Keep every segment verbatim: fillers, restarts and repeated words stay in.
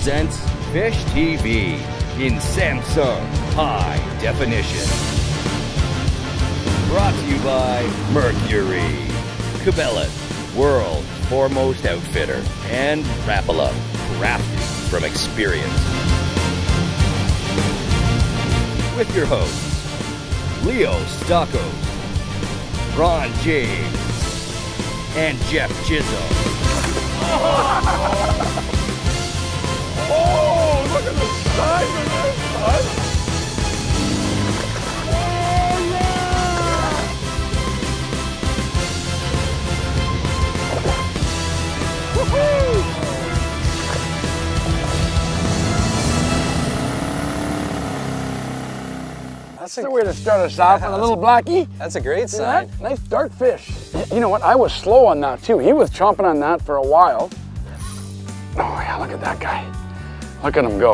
presents Fish T V in Samsung High Definition. Brought to you by Mercury, Cabela's world's foremost outfitter, and Rapala, crafted from experience. With your hosts, Leo Stockos, Ron James, and Jeff Chisholm. Oh, look at the size of this, bud. Oh, yeah! Woohoo! That's the way to start us off with a little blackie. That's a great See sign. that? Nice dark fish. You know what? I was slow on that too. He was chomping on that for a while. Oh yeah, look at that guy. Look at him go.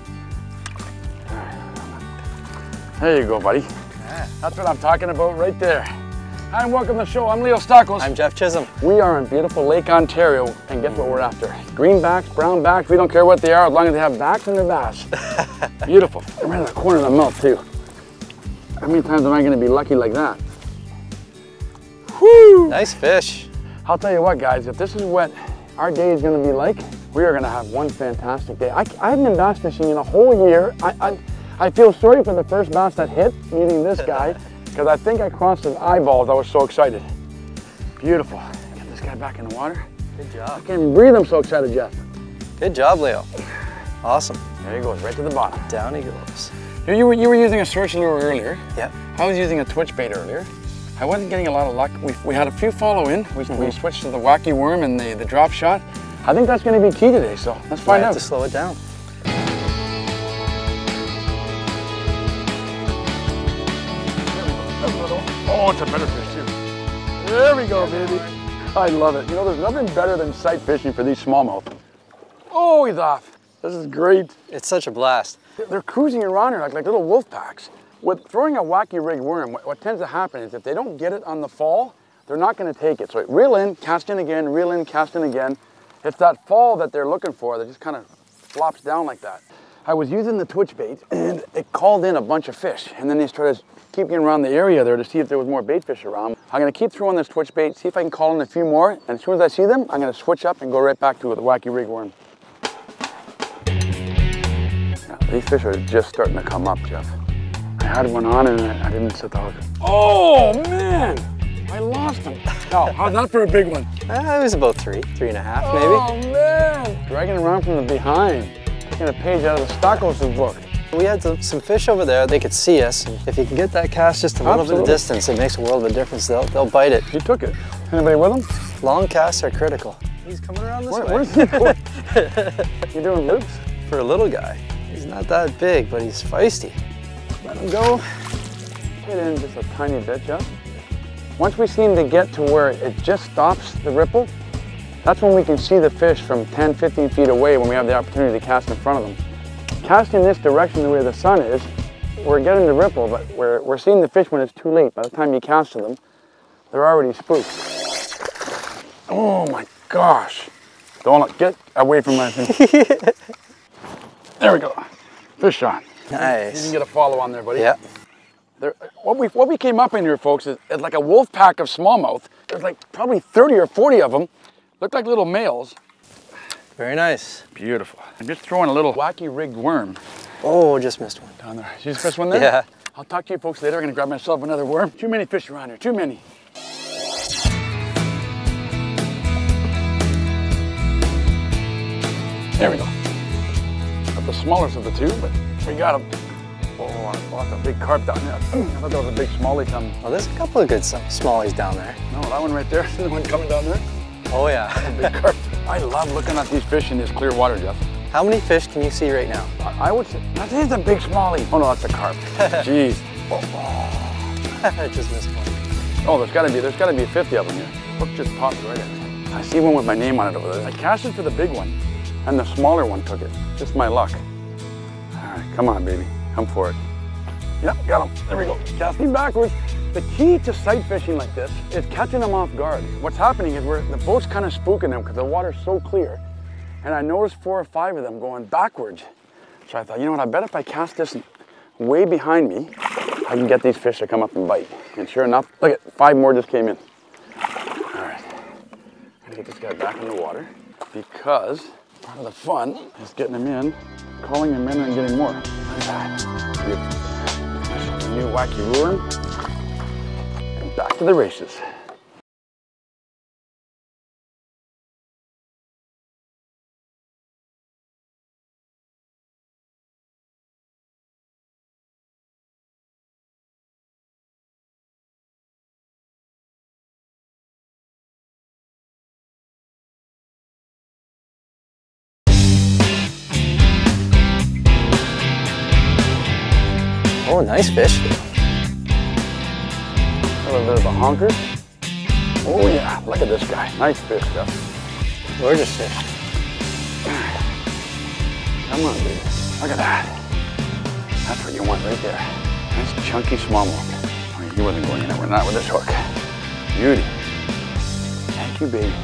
There you go, buddy. Yeah. That's what I'm talking about right there. Hi and welcome to the show. I'm Leo Stockos. I'm Jeff Chisholm. We are in beautiful Lake Ontario, and guess what we're after? Greenbacks, brownbacks, we don't care what they are as long as they have backs and they're bass. Beautiful. They're right in the corner of the mouth too. How many times am I going to be lucky like that? Whoo! Nice fish. I'll tell you what, guys, if this is what our day is going to be like, we are going to have one fantastic day. I, I haven't been bass fishing in a whole year. I, I, I feel sorry for the first bass that hit, meeting this guy, because I think I crossed his eyeballs. I was so excited. Beautiful. Get this guy back in the water. Good I job. can't even breathe, I'm so excited, Jeff. Good job, Leo. Awesome. There he goes, right to the bottom. Down he goes. You, you, were, you were using a switch lure earlier. Yep. I was using a twitch bait earlier. I wasn't getting a lot of luck. We, we had a few follow in. We, mm-hmm. we switched to the wacky worm and the, the drop shot. I think that's going to be key today, so let's find Might out. have to slow it down. Oh, it's a better fish too. There we go, baby. I love it. You know, there's nothing better than sight fishing for these smallmouth. Oh, he's off. This is great. It's such a blast. They're cruising around here like, like little wolf packs. With throwing a wacky rig worm, what, what tends to happen is if they don't get it on the fall, they're not going to take it. So reel in, cast in again, reel in, cast in again. It's that fall that they're looking for that just kind of flops down like that. I was using the twitch bait and it called in a bunch of fish. And then they started keeping around the area there to see if there was more bait fish around. I'm going to keep throwing this twitch bait, see if I can call in a few more. And as soon as I see them, I'm going to switch up and go right back to it with a wacky rig worm. Now, these fish are just starting to come up, Jeff. I had one on and I didn't set the hook. Oh, man! I lost him. Oh, how's that for a big one? Uh, it was about three, three and a half maybe. Oh, man! Dragging around from the behind. Taking a page out of the Stockos' book. We had some, some fish over there. They could see us. If you can get that cast just a little Absolutely. bit of distance, it makes a world of a difference. They'll, they'll bite it. He took it. Anybody with him? Long casts are critical. He's coming around this Where, way. where's he going? You doing loops? For a little guy, he's not that big, but he's feisty. Let him go. Get in just a tiny bit, Jeff. Once we seem to get to where it just stops the ripple, that's when we can see the fish from ten, fifteen feet away when we have the opportunity to cast in front of them. Casting this direction the way the sun is, we're getting the ripple, but we're, we're seeing the fish when it's too late. By the time you cast to them, they're already spooked. Oh my gosh. Don't get away from my thing. There we go. Fish on. Nice. You can get a follow on there, buddy. Yeah. There, what, we, what we came up in here, folks, is, is like a wolf pack of smallmouth. There's like probably thirty or forty of them. Look like little males. Very nice. Beautiful. I'm just throwing a little wacky rigged worm Oh, just missed one. down there. You just missed one there? Yeah. I'll talk to you folks later. I'm gonna grab myself another worm. Too many fish around here, too many. There we go. Got the smallest of the two, but we got them. Oh, lots of big carp down there. I thought that was a big smallie coming. Well, there's a couple of good smallies down there. No, that one right there, the one coming down there. Oh yeah. Big carp. I love looking at these fish in this clear water, Jeff. How many fish can you see right now? I, I would say, that is a big smallie. Oh no, that's a carp. Jeez. Oh, I just missed one. oh, there's gotta be, there's gotta be fifty of them here. Hook just popped right in. I see one with my name on it over there. I cast it to the big one, and the smaller one took it. Just my luck. All right, come on, baby. Come for it. Yep, got him. There we go. Casting backwards. The key to sight fishing like this is catching them off guard. What's happening is we're, the boat's kind of spooking them because the water's so clear. and I noticed four or five of them going backwards. So I thought, you know what, I bet if I cast this way behind me, I can get these fish to come up and bite. And sure enough, look at, five more just came in. All right, I'm gonna get this guy back in the water because part of the fun is getting him in, calling him in and getting more. Look at that, beautiful. New wacky lure, and back to the races. Oh, nice fish. A little bit of a honker. Oh yeah, look at this guy. Nice fish, Jeff. Gorgeous fish. Come on, baby. Look at that. That's what you want right there. Nice chunky smallmouth. Oh, he wasn't going anywhere, not with this hook. Beauty. Thank you, baby.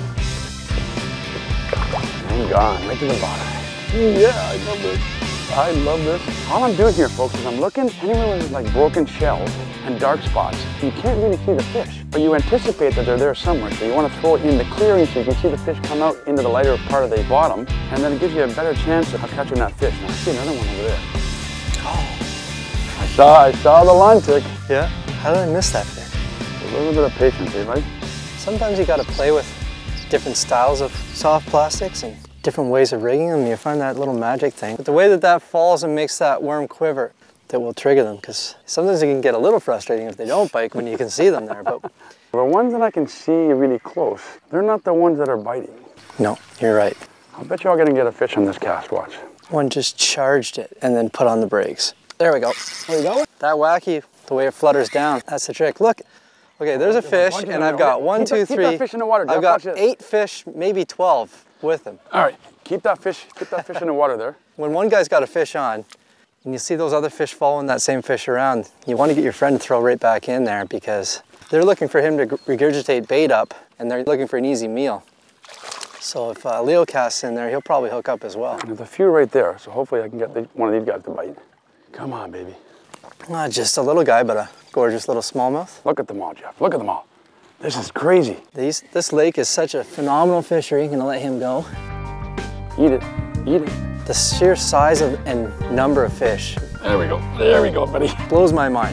And gone, right to the bottom. Yeah, I love this. I love this. All I'm doing here, folks, is I'm looking anywhere where there's like broken shells and dark spots. You can't really see the fish, but you anticipate that they're there somewhere, so you want to throw it in the clearing so you can see the fish come out into the lighter part of the bottom, and then it gives you a better chance of catching that fish. Now, I see another one over there. Oh, I saw, I saw the line tick. Yeah? How did I miss that fish? A little bit of patience, eh, buddy? Sometimes you got to play with different styles of soft plastics and different ways of rigging them. You find that little magic thing. But the way that that falls and makes that worm quiver, that will trigger them, because sometimes it can get a little frustrating if they don't bite when you can see them there. But the ones that I can see really close, they're not the ones that are biting. no, you're right. I bet you all gonna get a fish on this cast, watch. One just charged it and then put on the brakes. There we go. There you go. That wacky, the way it flutters down, that's the trick. Look, okay, there's a fish, and I've got one, two, three. Keep that fish in the water, Jeff. I've got Watch this. eight fish, maybe twelve with them. All right, keep that fish, keep that fish in the water there. When one guy's got a fish on, and you see those other fish following that same fish around, you want to get your friend to throw right back in there because they're looking for him to regurgitate bait up, and they're looking for an easy meal. So if uh, Leo casts in there, he'll probably hook up as well. There's a few right there, so hopefully I can get the, one of these guys to bite. Come on, baby. Not just a little guy, but a gorgeous little smallmouth. Look at them all, Jeff. Look at them all. This is crazy. These, this lake is such a phenomenal fishery. I'm gonna let him go. Eat it, eat it. The sheer size of, and number of fish There we go, there we go, buddy. blows my mind.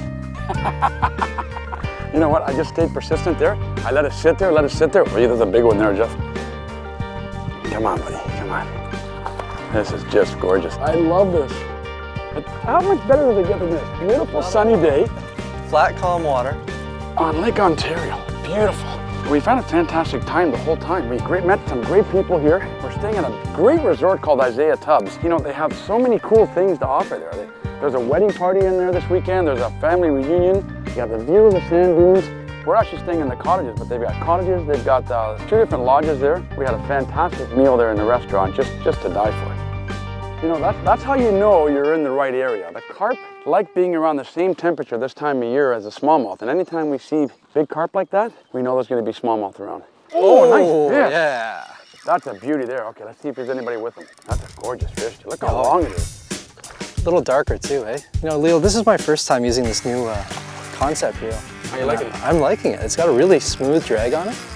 You know what, I just stayed persistent there. I let it sit there, let it sit there. Oh, yeah, there's a big one there, Jeff. Come on, buddy, come on. This is just gorgeous. I love this. How much better does it get than this? Beautiful sunny day Flat, calm water. on Lake Ontario. Beautiful. We found a fantastic time the whole time. We great, met some great people here. We're staying at a great resort called Isaiah Tubbs. You know, they have so many cool things to offer there. They, there's a wedding party in there this weekend. There's a family reunion. You have the view of the sand dunes. We're actually staying in the cottages, but they've got cottages. They've got uh, two different lodges there. We had a fantastic meal there in the restaurant, just, just to die for. You know, that's, that's how you know you're in the right area. The carp like being around the same temperature this time of year as the smallmouth. And anytime we see big carp like that, we know there's going to be smallmouth around. Oh, nice fish. Yeah. That's a beauty there. Okay, let's see if there's anybody with them. That's a gorgeous fish. Look how long it is. A little darker too, eh? You know, Leo, this is my first time using this new uh, concept reel. How you liking it? I'm liking it. It's got a really smooth drag on it.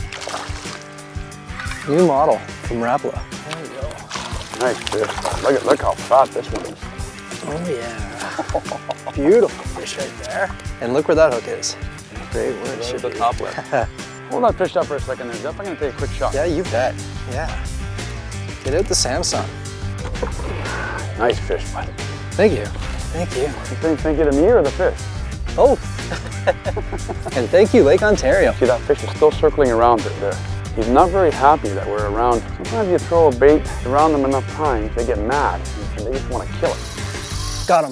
New model from Rapala. There we go. Nice fish. Look at look how fat this one is. Oh yeah. Beautiful fish right there. And look where that hook is. Great word. Should the top lip. Hold that fish up for a second there, Jeff. I'm gonna take a quick shot. Yeah, you bet. Yeah. Get out the Samsung. Nice fish, bud. Thank you. Thank you. You think thank you to me or the fish? Both. And thank you, Lake Ontario. See, that fish is still circling around it there. He's not very happy that we're around. Sometimes you throw a bait around them enough times, they get mad and they just want to kill it. Got him.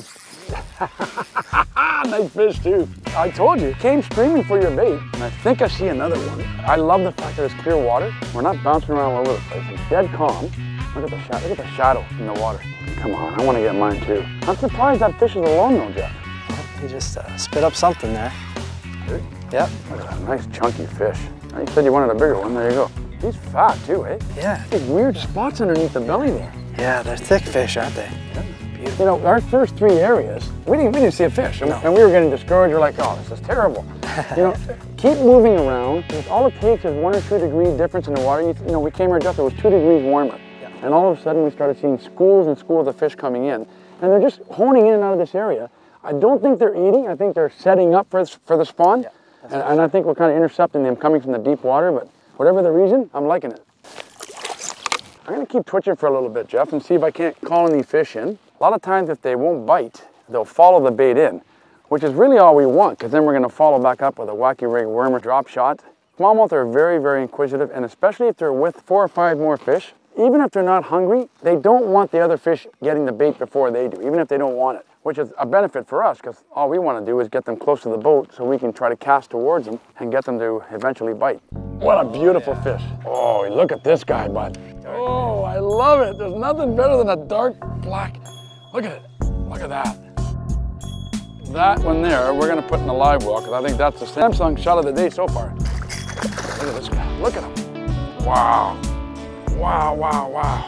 Nice fish too. I told you, came screaming for your bait. And I think I see another one. I love the fact that it's clear water. We're not bouncing around all over the place. It's dead calm. Look at the shadow, look at the shadow in the water. Come on, I want to get mine too. I'm surprised that fish is alone though, Jeff. He just uh, spit up something there. Yep. Look at that nice chunky fish. You said you wanted a bigger one, there you go. He's fat too, eh? Yeah. These weird spots underneath the belly there. Yeah, they're thick fish, aren't they? You know, our first three areas, we didn't, we didn't see a fish. And, No. and we were getting discouraged. We're like, oh, this is terrible. You know, keep moving around. Because all it takes is one or two degree difference in the water. You, you know, we came here just, it was two degrees warmer. Yeah. And all of a sudden we started seeing schools and schools of fish coming in. And they're just honing in and out of this area. I don't think they're eating. I think they're setting up for, for the spawn. Yeah, and, and I think we're kind of intercepting them coming from the deep water. But whatever the reason, I'm liking it. I'm gonna keep twitching for a little bit, Jeff, and see if I can't call any fish in. A lot of times if they won't bite, they'll follow the bait in, which is really all we want, because then we're gonna follow back up with a wacky rig worm or drop shot. Smallmouth are very, very inquisitive, and especially if they're with four or five more fish, even if they're not hungry, they don't want the other fish getting the bait before they do, even if they don't want it, which is a benefit for us, because all we want to do is get them close to the boat so we can try to cast towards them and get them to eventually bite. What a beautiful oh, yeah. fish. Oh, look at this guy, bud. Oh, I love it. There's nothing better than a dark black. Look at it. Look at that. That one there, we're going to put in the live well, because I think that's the Samsung shot of the day so far. Look at this guy. Look at him. Wow. Wow, wow, wow.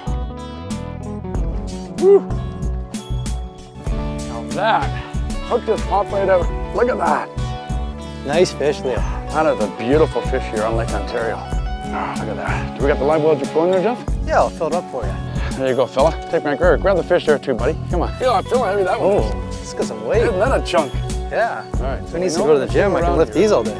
Woo. Now that hook just popped right out. Look at that. Nice fish, Leo. That is a beautiful fish here on Lake Ontario. Oh, look at that. Do we got the live wells you're pulling there, Jeff? Yeah, I'll fill it up for you. There you go, fella. Take my grab. Grab the fish there too, buddy. Come on. Feel, feel how heavy that one is. Oh, it's got some weight. Isn't that a chunk? Yeah. All right. So Who needs to go to the gym? I can lift these all day.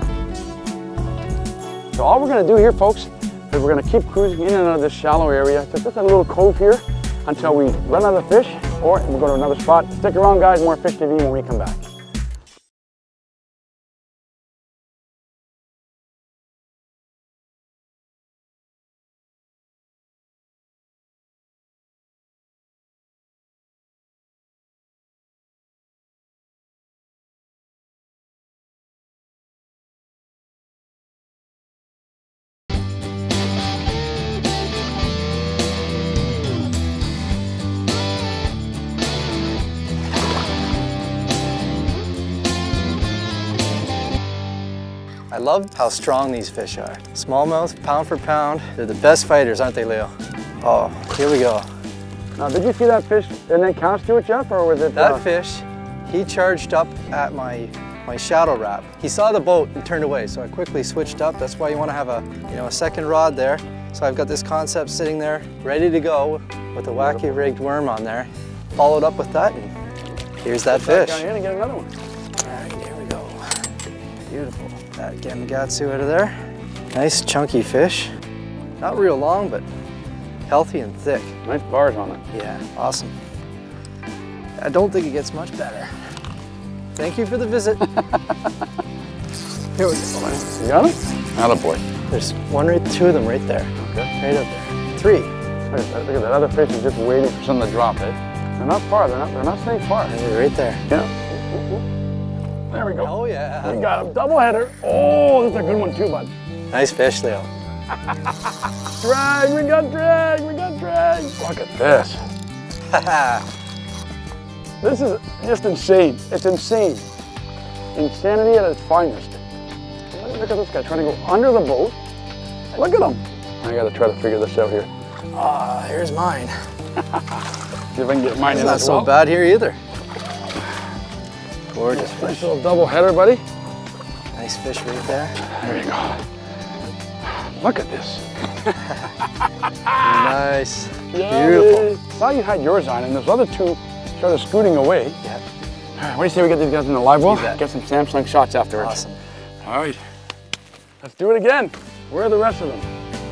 So all we're going to do here, folks, is we're going to keep cruising in and out of this shallow area. It's just a little cove here until we run out of fish, or we'll go to another spot. Stick around, guys. More Fish T V when we come back. I love how strong these fish are. Smallmouth, pound for pound, they're the best fighters, aren't they, Leo? Oh, here we go. Now, did you see that fish and then cast to it, Jeff, or was it? That uh... fish, he charged up at my my shadow wrap. He saw the boat and turned away, so I quickly switched up. That's why you want to have a you know a second rod there. So I've got this concept sitting there, ready to go with a wacky rigged worm on there. Followed up with that, and here's that fish. Down here and get another one. All right, here we go. Beautiful. That Gamakatsu out of there. Nice chunky fish. Not real long, but healthy and thick. Nice bars on it. Yeah, awesome. I don't think it gets much better. Thank you for the visit. Here we go. You got it? Attaboy. There's one right, two of them right there. Okay. Right up there. Three. Look at that, look at that other fish is just waiting for something to drop, eh? They're not far, they're not, they're not staying far. They're right there. Yeah. There we go. Oh yeah. We got a double header. Oh, this is a good one too, bud. Nice fish, Leo. Drag, we got drag, we got drag. Look at this. This is just insane. It's insane. Insanity at its finest. Look at this guy trying to go under the boat. Look at him. I gotta try to figure this out here. Ah, here's mine. See if I can get mine It's in not as so well. bad here either. Gorgeous Nice fish. little double header, buddy. Nice fish right there. There you go. Look at this. Nice. Yeah, Beautiful. baby. Saw you had yours on, and those other two started scooting away. Yeah. What do you say we get these guys in the live well? You bet. Get some Samsung shots afterwards. Awesome. All right. Let's do it again. Where are the rest of them?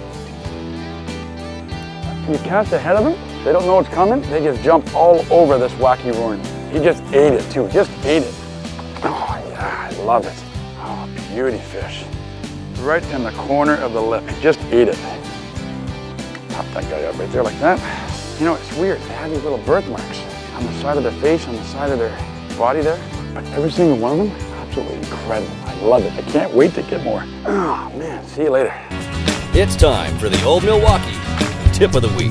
You cast ahead of them, they don't know what's coming, they just jump all over this wacky worm. He just ate it too, just ate it. Oh yeah, I love it. Oh, beauty fish. Right in the corner of the lip, he just ate it. Pop that guy up right there like that. You know, it's weird, they have these little birthmarks on the side of their face, on the side of their body there. But every single one of them, absolutely incredible. I love it, I can't wait to get more. Oh man, see you later. It's time for the Old Milwaukee Tip of the Week.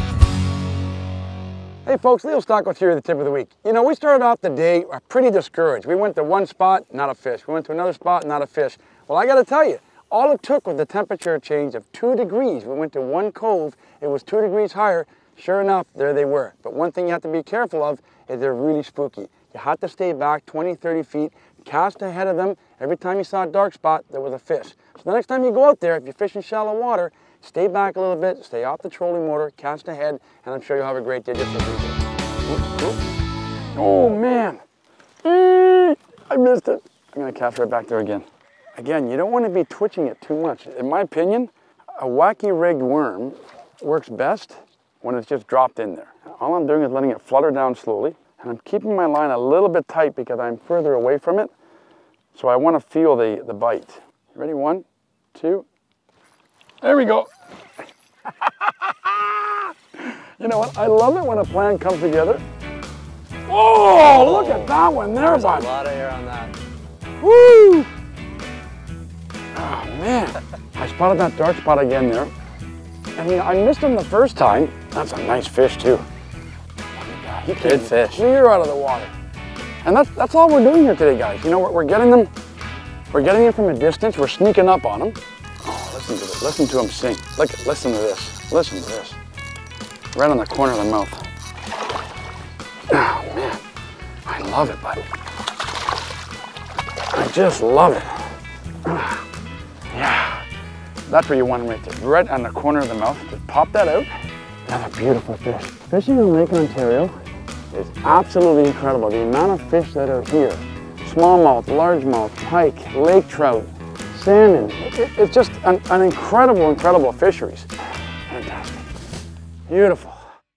Hey folks, Leo Stockwell here with the Tip of the Week. You know, we started off the day pretty discouraged. We went to one spot, not a fish. We went to another spot, not a fish. Well, I gotta tell you, all it took was the temperature change of two degrees. We went to one cove, it was two degrees higher. Sure enough, there they were. But one thing you have to be careful of is they're really spooky. You have to stay back twenty, thirty feet, cast ahead of them. Every time you saw a dark spot, there was a fish. So the next time you go out there, if you fish in shallow water, stay back a little bit, stay off the trolling motor, cast ahead, and I'm sure you'll have a great day just as we did. Oh man, I missed it. I'm gonna cast right back there again. Again, you don't want to be twitching it too much. In my opinion, a wacky rigged worm works best when it's just dropped in there. All I'm doing is letting it flutter down slowly, and I'm keeping my line a little bit tight because I'm further away from it, so I want to feel the, the bite. Ready? One, two. There we go. You know what? I love it when a plan comes together. Oh, look at that one there, There's bud. a lot of air on that. Woo! Oh man, I spotted that dark spot again there. I mean, I missed him the first time. That's a nice fish too. He came Good fish. clear out of the water. And that's, that's all we're doing here today, guys. You know, we're, we're getting them, we're getting them from a distance. We're sneaking up on them. Oh, listen to this. Listen to him sing. Look, listen to this. Listen to this. Right on the corner of the mouth. Oh man, I love it, buddy. I just love it. Yeah, that's where you want them right there. Right on the corner of the mouth. Just pop that out. Another beautiful fish. Fishing on Lake Ontario is absolutely incredible. The amount of fish that are here. Smallmouth, largemouth, pike, lake trout, salmon. It, it's just an, an incredible, incredible fisheries. Fantastic. Beautiful.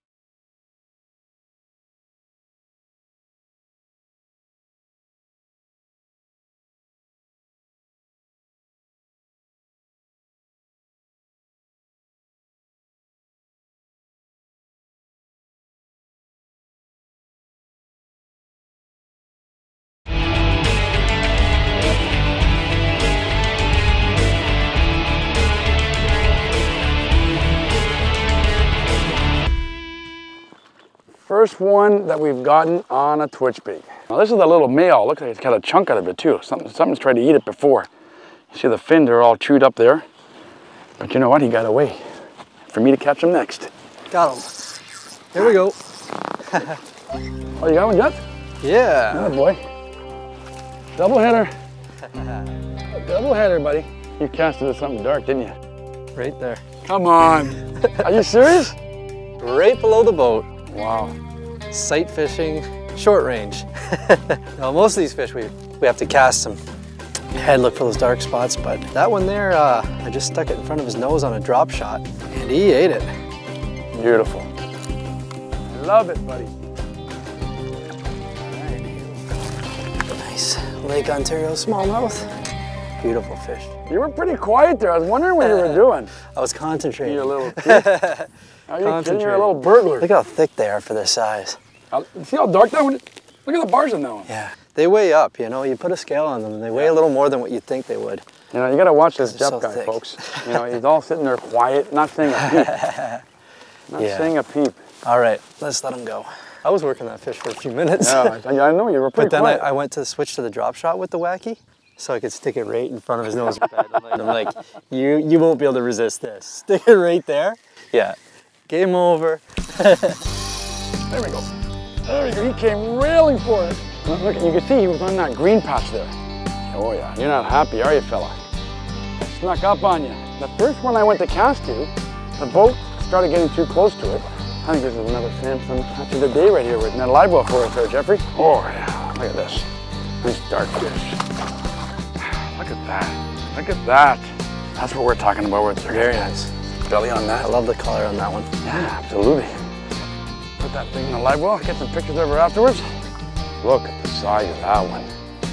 First one that we've gotten on a twitch bait. Now this is a little male. Looks like it's got a chunk out of it too. Something, something's tried to eat it before. You see the fins are all chewed up there. But you know what? He got away. For me to catch him next. Got him. Here we go. Oh, you got one, Jeff? Yeah. Oh boy. Double header. Double header, buddy. You casted at something dark, didn't you? Right there. Come on. Are you serious? Right below the boat. Wow. Sight fishing, short range. Now most of these fish we, we have to cast them ahead, look for those dark spots, but that one there, uh, I just stuck it in front of his nose on a drop shot and he ate it. Beautiful. I love it, buddy. Nice Lake Ontario smallmouth. Beautiful fish. You were pretty quiet there. I was wondering what you were doing. I was concentrating. You little kid. Are you kidding? You're a little burglar. Look how thick they are for their size. Uh, see how dark that one is? Look at the bars in that one. Yeah. They weigh up, you know. You put a scale on them and they weigh a little more than what you'd think they would. You know, you got to watch this They're Jeff so guy, thick. folks. You know, he's all sitting there quiet, not saying a peep. Not Yeah. saying a peep. All right, let's let him go. I was working that fish for a few minutes. Yeah, I, I know, you were pretty But then I, quiet. I went to switch to the drop shot with the wacky, so I could stick it right in front of his nose. And I'm like, you you won't be able to resist this. Stick it right there. Yeah. Game over. There we go. There we go. He came railing for it. Look, look, you can see he was on that green patch there. Oh yeah, you're not happy, are you, fella? Snuck up on you. The first one I went to cast to, the boat started getting too close to it. I think this is another Samson catch of the day right here with that live well for us there, Jeffrey. Oh yeah, look at this. Nice dark fish. Look at that. Look at that. That's what we're talking about with Very nice. belly on that. I love the color on that one. Yeah, absolutely. Put that thing in the live well, get some pictures of her afterwards. Look at the size of that one.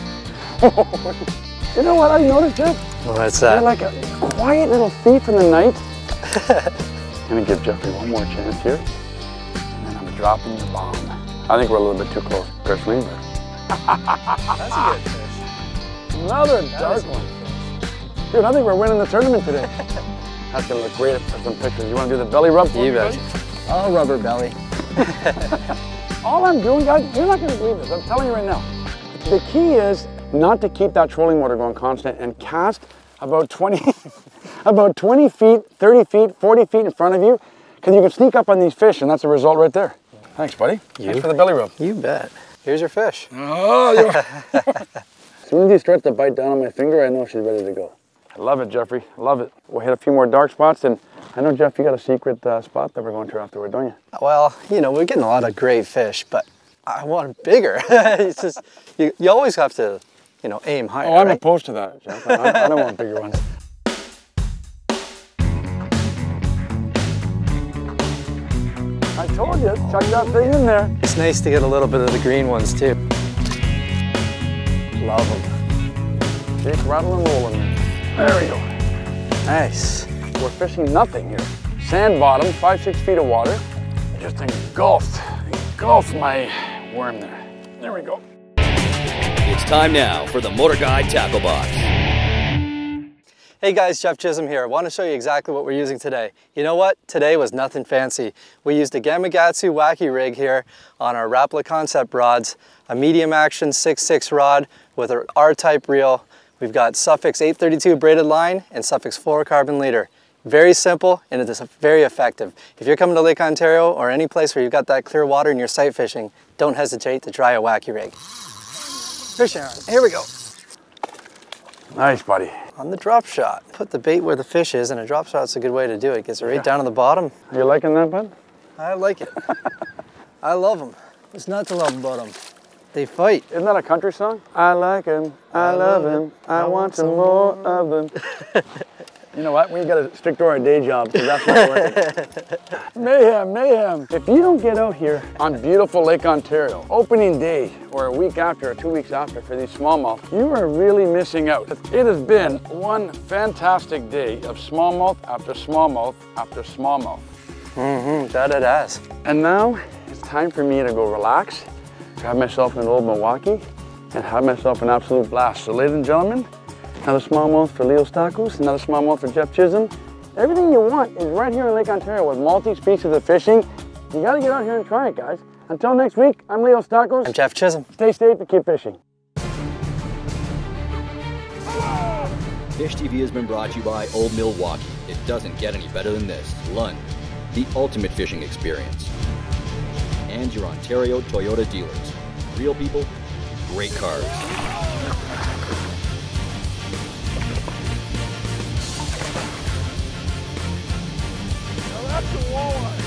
You know what I noticed, Jeff? What's You're that? like a quiet little thief in the night. I'm gonna give Jeffrey one more chance here. And then I'm dropping the bomb. I think we're a little bit too close, personally, but. That's a good fish. Another dark one. Dude, I think we're winning the tournament today. That's gonna look great for some pictures. You wanna do the belly rub for You me, bet. buddy? Oh, rubber belly. All I'm doing, guys, you're not gonna believe this, I'm telling you right now. The key is not to keep that trolling motor going constant and cast about twenty, about twenty feet, thirty feet, forty feet in front of you, because you can sneak up on these fish, and that's the result right there. Thanks, buddy. You? Thanks for the belly rub. You bet. Here's your fish. Oh, yeah. As soon as he starts to bite down on my finger, I know she's ready to go. I love it, Jeffrey. I love it. We'll hit a few more dark spots, and I know, Jeff, you got a secret uh, spot that we're going to afterward, don't you? Well, you know, we're getting a lot of great fish, but I want bigger. It's just, you, you always have to, you know, aim higher. Oh, I'm right? opposed to that, Jeff. I, I don't want bigger ones. I told you, chuck that thing in there. It's nice to get a little bit of the green ones too. Love them. Jake, rattle and roll in there. There we go. Nice. We're fishing nothing here. Sand bottom, five, six feet of water. Just engulfed, engulfed my worm there. There we go. It's time now for the Motor Guide Tackle Box. Hey guys, Jeff Chisholm here. I want to show you exactly what we're using today. You know what? Today was nothing fancy. We used a Gamakatsu Wacky rig here on our Rapala Concept rods, a medium action six six rod with an R-type reel. We've got Suffix eight thirty-two braided line and Suffix fluorocarbon leader. Very simple, and it is very effective. If you're coming to Lake Ontario or any place where you've got that clear water and you're sight fishing, don't hesitate to try a Wacky rig. Fish on. Here we go. Nice, buddy. On the drop shot. Put the bait where the fish is, and a drop shot's a good way to do it. Gets it right yeah. down to the bottom. Are you liking that, bud? I like it. I love them. There's not to love about them. They fight. Isn't that a country song? I like him, I, I love him, him. I, I want some more of them. You know what? We gotta stick to our day job, because that's not working. Mayhem, mayhem. If you don't get out here on beautiful Lake Ontario, opening day, or a week after, or two weeks after for these smallmouth, you are really missing out. It has been one fantastic day of smallmouth after smallmouth after smallmouth. Mm-hmm, that it has. And now, it's time for me to go relax, grab myself an old Milwaukee, and have myself an absolute blast. So ladies and gentlemen, another smallmouth for Leo Stakos, another smallmouth for Jeff Chisholm. Everything you want is right here in Lake Ontario with multi-species of fishing. You gotta get out here and try it, guys. Until next week, I'm Leo Stakos. I'm Jeff Chisholm. Stay safe and keep fishing. Fish T V has been brought to you by Old Milwaukee. It doesn't get any better than this. Lund, the ultimate fishing experience. And your Ontario Toyota dealers. Real people, great cars. That's a walleye.